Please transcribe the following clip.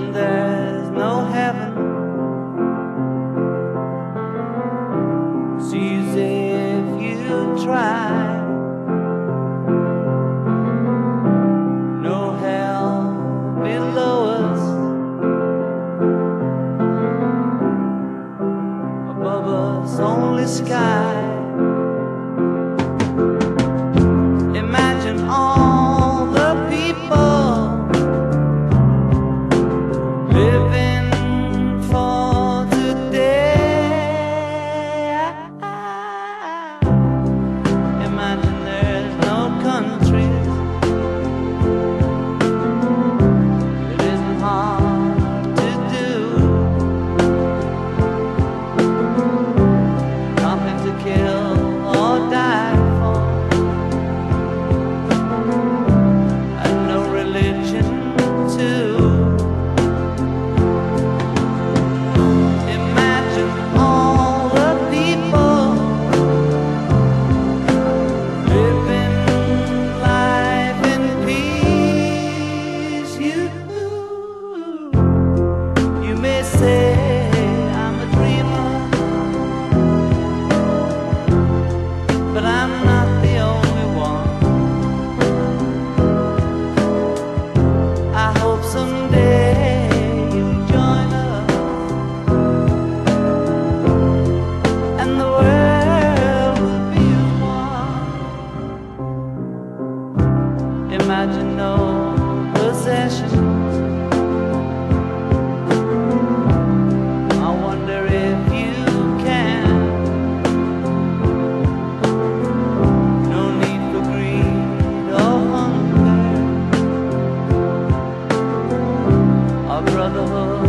Imagine there's no heaven. It's easy if you try. No hell below us, above us only sky. Imagine all the people living for today. Imagine there's no countries. It isn't hard to do. Nothing to kill or die for, and no religion too. Imagine all the people living life in peace. You may say I'm a dreamer, but I'm not the only one. I hope someday you'll join us, and the world will be as one. Imagine no possessions. I wonder if you can. No need for greed or hunger. Our brotherhood